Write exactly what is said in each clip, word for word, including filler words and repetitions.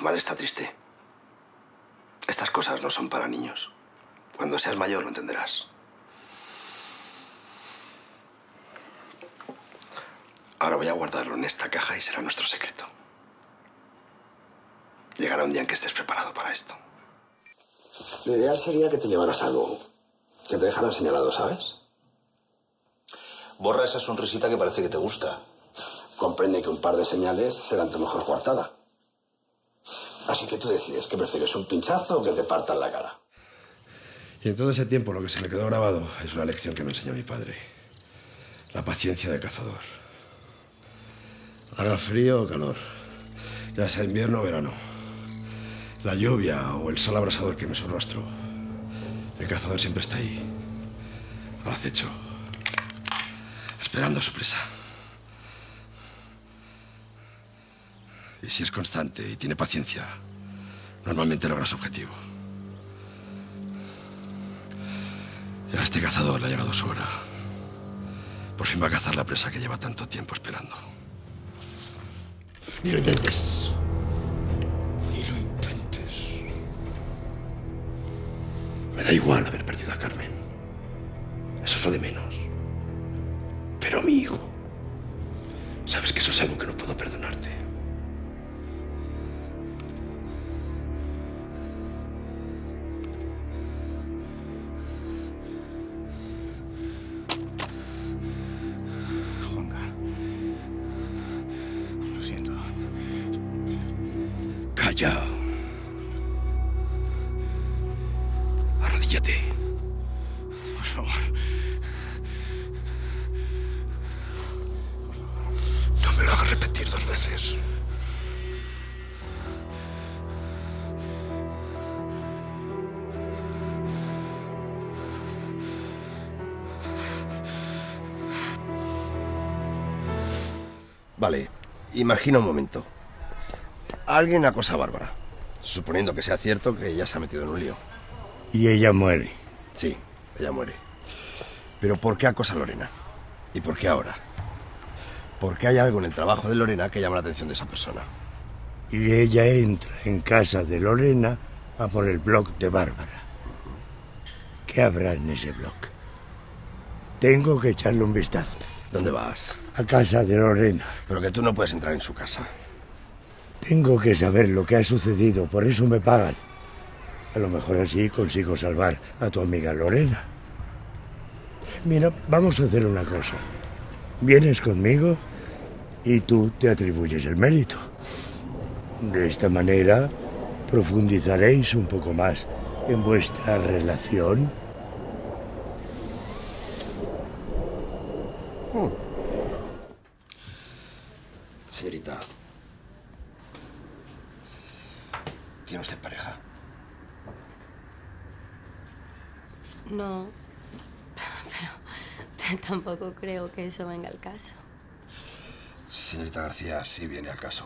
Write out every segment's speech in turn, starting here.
padre está triste. Estas cosas no son para niños. Cuando seas mayor lo entenderás. Ahora voy a guardarlo en esta caja y será nuestro secreto. Llegará un día en que estés preparado para esto. Lo ideal sería que te llevaras algo que te dejaran señalado, ¿sabes? Borra esa sonrisita que parece que te gusta. Comprende que un par de señales serán tu mejor coartada. Así que tú decides que prefieres un pinchazo o que te partan la cara. Y en todo ese tiempo lo que se me quedó grabado es una lección que me enseñó mi padre. La paciencia del cazador. Haga frío o calor, ya sea invierno o verano, la lluvia o el sol abrasador que me su rostro, el cazador siempre está ahí, al acecho, esperando a su presa. Y si es constante y tiene paciencia, normalmente logra su objetivo. Y a este cazador le ha llegado su hora. Por fin va a cazar la presa que lleva tanto tiempo esperando. Ni lo intentes. Ni lo intentes. Me da igual haber perdido a Carmen. Eso es lo de menos. Pero a mi hijo, sabes que eso es algo que no puedo perdonarte. Calla. Arrodíllate. Por favor. No me lo hagas repetir dos veces. Vale, imagina un momento. Alguien acosa a Bárbara, suponiendo que sea cierto que ella se ha metido en un lío. Y ella muere. Sí, ella muere. Pero ¿por qué acosa a Lorena? ¿Y por qué ahora? Porque hay algo en el trabajo de Lorena que llama la atención de esa persona. Y ella entra en casa de Lorena a por el blog de Bárbara. ¿Qué habrá en ese blog? Tengo que echarle un vistazo. ¿Dónde vas? A casa de Lorena. Pero que tú no puedes entrar en su casa. Tengo que saber lo que ha sucedido, por eso me pagan. A lo mejor así consigo salvar a tu amiga Lorena. Mira, vamos a hacer una cosa. Vienes conmigo y tú te atribuyes el mérito. De esta manera profundizaréis un poco más en vuestra relación. Hmm. Señorita, ¿tiene usted pareja? No, pero tampoco creo que eso venga al caso. Señorita García, sí viene al caso.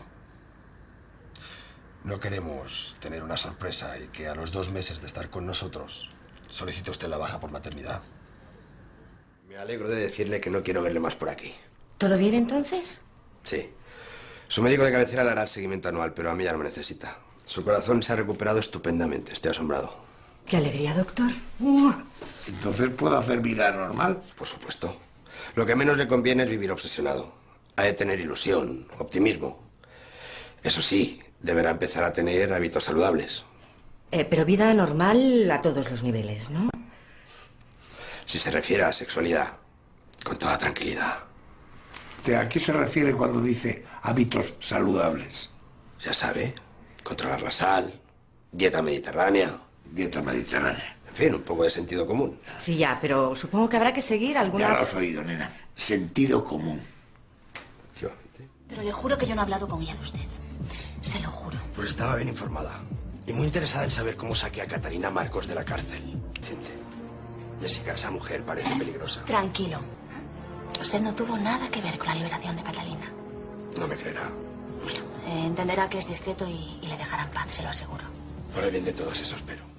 No queremos tener una sorpresa y que a los dos meses de estar con nosotros solicite usted la baja por maternidad. Me alegro de decirle que no quiero verle más por aquí. ¿Todo bien entonces? Sí. Su médico de cabecera le hará el seguimiento anual, pero a mí ya no me necesita. Su corazón se ha recuperado estupendamente. Estoy asombrado. ¡Qué alegría, doctor! ¿Entonces puedo hacer vida normal? Por supuesto. Lo que menos le conviene es vivir obsesionado. Ha de tener ilusión, optimismo. Eso sí, deberá empezar a tener hábitos saludables. Eh, pero vida normal a todos los niveles, ¿no? Si se refiere a la sexualidad, con toda tranquilidad. ¿A qué se refiere cuando dice hábitos saludables? Ya sabe, controlar la sal, dieta mediterránea. Dieta mediterránea. En fin, un poco de sentido común. Sí, ya, pero supongo que habrá que seguir alguna... Ya lo has oído, nena. Sentido común. Pero le juro que yo no he hablado con ella de usted. Se lo juro. Pues estaba bien informada. Y muy interesada en saber cómo saqué a Catalina Marcos de la cárcel. Gente, Jessica, esa mujer parece peligrosa. Tranquilo. Usted no tuvo nada que ver con la liberación de Catalina. No me creerá. Bueno, eh, entenderá que es discreto y, y le dejará en paz, se lo aseguro. Por el bien de todos, eso espero.